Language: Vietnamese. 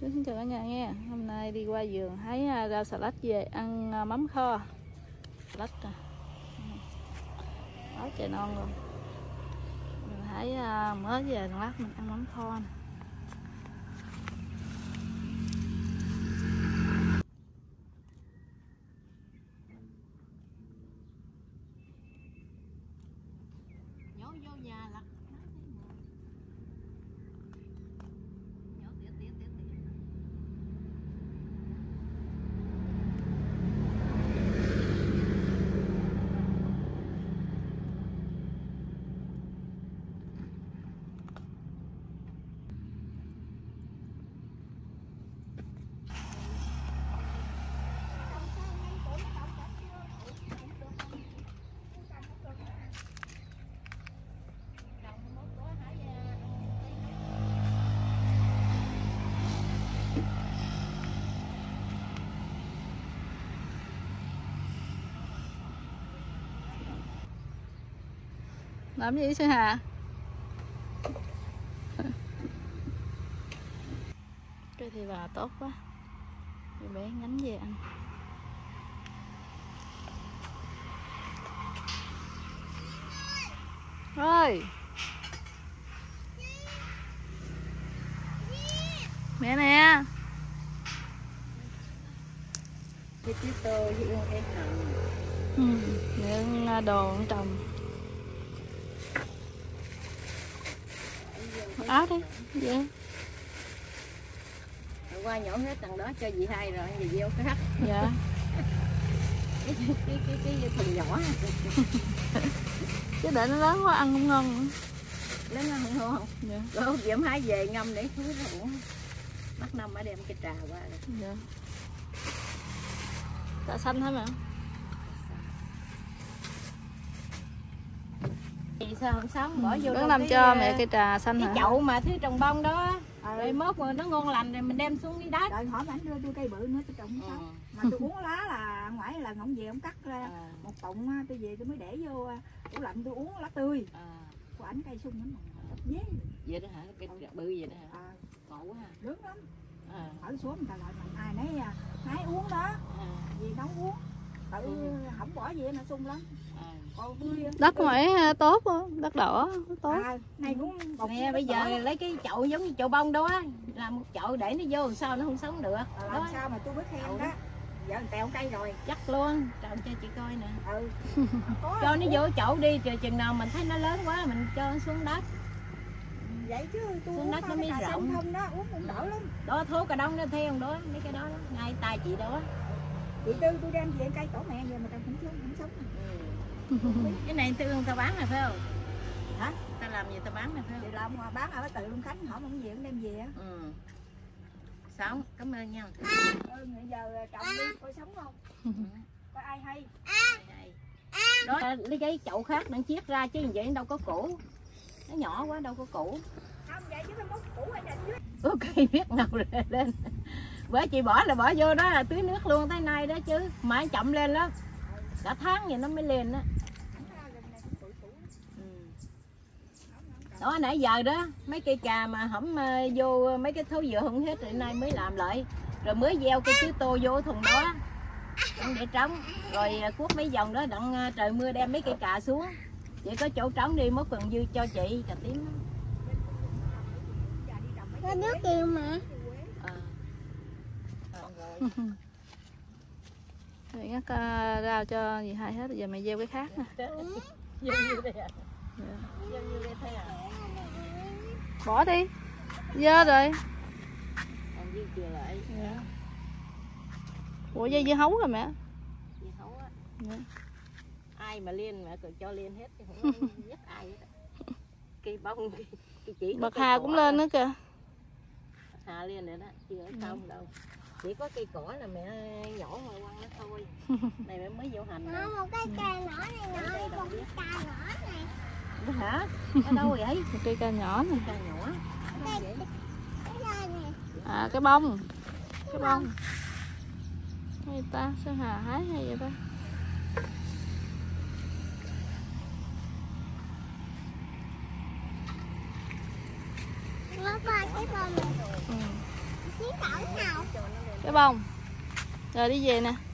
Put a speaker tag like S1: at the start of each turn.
S1: Xin chào cả nhà nha. Hôm nay đi qua vườn hái rau xà lách về ăn mắm kho. Xà lách nè. Đó, trời non luôn. Mình hái mới về lát mình ăn mắm kho nè. Vô nhà lặt. Làm gì Sơn Hà? Cái thì bà tốt quá. Thì bé nhánh về ăn. Ơi. Mẹ nè.
S2: Cái tía tô với em
S1: Những đồ trồng. Áo đi, vậy.
S2: Hôm qua nhổ hết tầng đó cho dì hai rồi, dì gieo cái hắt.
S1: Dạ.
S2: cái thùng nhỏ.
S1: Chứ để nó lớn quá ăn không ngon nữa.
S2: Lớn ăn không ngon.
S1: Dạ.
S2: Rồi hôm diễm hái về ngâm để thúi rồi. Bắt năm ở đem cái trà qua rồi.
S1: Dạ. Trà xanh hả mẹ?
S2: Sao không sống bỏ vô
S1: Nó làm cho mẹ cây trà xanh
S2: cái
S1: hả?
S2: chậu mà thứ trồng bông đó. Rồi mốt mà nó ngon lành rồi mình đem xuống dưới đất.
S3: Đợi hỏi ảnh đưa tôi cây bự nữa tôi trồng nó sống. Mà tôi uống lá là ngoại là ngỗng về ông cắt ra một cọng tôi về tôi mới để vô tủ lạnh tôi uống lá tươi. Của ảnh cây sung lắm mà.
S2: Vậy đó hả? Cây bự vậy đó hả? Ngộ quá ha.
S3: Lớn lắm. Ở xuống người ta lại mình ai nấy hái uống đó. Vì nấu uống. Tự không bỏ gì mà sung lắm.
S1: Đất ngoài tốt không? Đất đỏ tốt.
S3: Này cũng
S2: nè bây giờ lấy cái chậu giống như chậu bông đó á, làm một chậu để nó vô sao nó không sống được.
S3: Làm sao mà tôi biết khen đó. Giờ mình tèo cây rồi.
S2: Chắc luôn, trồng cho chị coi nè. Cho nó vô chậu đi, rồi chừng nào mình thấy nó lớn quá mình cho nó xuống đất.
S3: Vậy chứ tôi
S2: xuống đất nó mới rộng.
S3: Không đó, uống cũng đỡ lắm.
S2: Đó thuốc cà đông đó theo đó, mấy cái đó ngay tay chị đó.
S3: Chị Tư tôi đem về cây tổ mẹ về mà tao cũng sống.
S2: Cái này ta bán này phải không? Hả? Ta làm gì ta bán này phải không?
S3: Thì làm bán ở Từ Long Khánh hỏi mong gì cũng đem về á.
S2: Sống, cảm ơn nha.
S3: Bây giờ trồng đi coi sống không? Coi ai hay.
S2: Đó lấy cái chậu khác đang chiết ra chứ vậy đâu có củ. Nó nhỏ quá đâu có củ.
S3: Không vậy chứ cái múc củ ở trên dưới.
S2: Ok biết nào lên. Bữa chị bỏ là bỏ vô đó là tưới nước luôn tới nay đó chứ. Mà chậm lên lắm. Cả tháng vậy nó mới lên đó. Đó nãy giờ đó mấy cây cà mà hổng vô mấy cái thấu dừa không hết rồi nay mới làm lại. Rồi mới gieo cây tía tô vô thùng đó. Đặng để trống. Rồi cuốc mấy vòng đó đặng trời mưa đem mấy cây cà xuống. Chị có chỗ trống đi mất phần dư cho chị cà tím.
S4: Có nước kêu mà.
S1: Rồi ngắt rau cho dì hai hết, giờ mày gieo cái khác nè.
S2: Gieo như đây à? Gieo như đây thấy à?
S1: Bỏ đi. Dơ rồi.
S2: Còn dư chừa lại.
S1: Ủa dây dưa hấu rồi mẹ.
S2: Dưa hấu á. Ai mà lên mẹ còn cho lên hết chứ không biết ai hết. Cây bông cây chỉ.
S1: Bạc hà cũng lên nữa kìa.
S2: Hà lên rồi đó, chưa xong đâu. Chỉ có cây cỏ là mẹ nhổ mà quăng nó thôi. Này mẹ mới vô hành.
S4: Nó một cái cây nhỏ này nhỏ, một cái cây nhỏ này.
S2: Đó hả? Ở đâu vậy?
S1: Một cây ca nhỏ nè.
S2: Cây nhỏ.
S4: Cái này.
S1: À cái bông. Cái bông. Hay ta, sao Hà hái hay vậy ta?
S4: Nó coi cái bông này. cỡ nào.
S1: Cái bông. Rồi đi về nè.